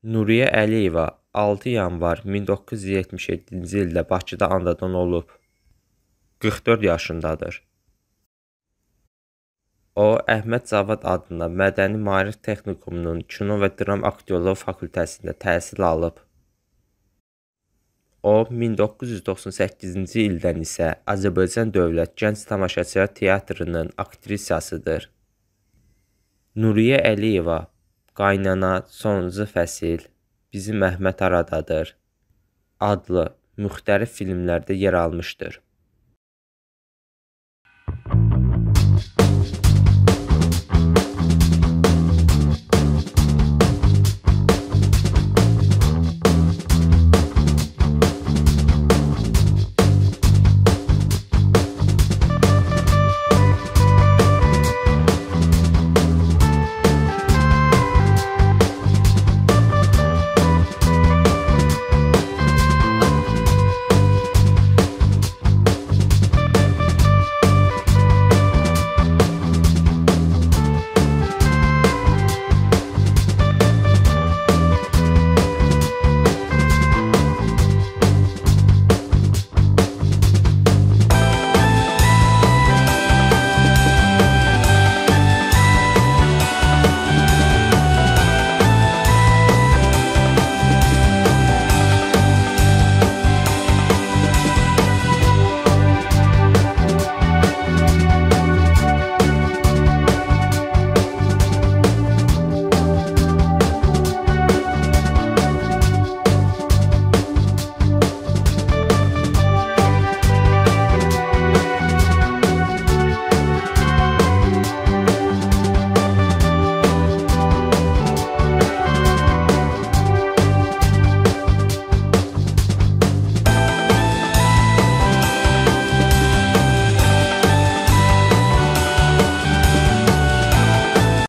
Nuriyə Əliyeva 6 yanvar 1977-ci ildə Bakıda anadan olub. 44 yaşındadır. O, Əhməd Cavad adına Mədəni Maarif Texnikumunun Kino və Dram Aktyorluğu fakültəsində təhsil alıb. O, 1998-ci ildən isə Azərbaycan Dövlət Gənc Tamaşaçılar Teatrının aktrisasıdır. Nuriyə Əliyeva Qaynana, Sonuncu fəsil, Bizim Əhməd haradadır adlı müxtəlif filmlərdə yer almışdır.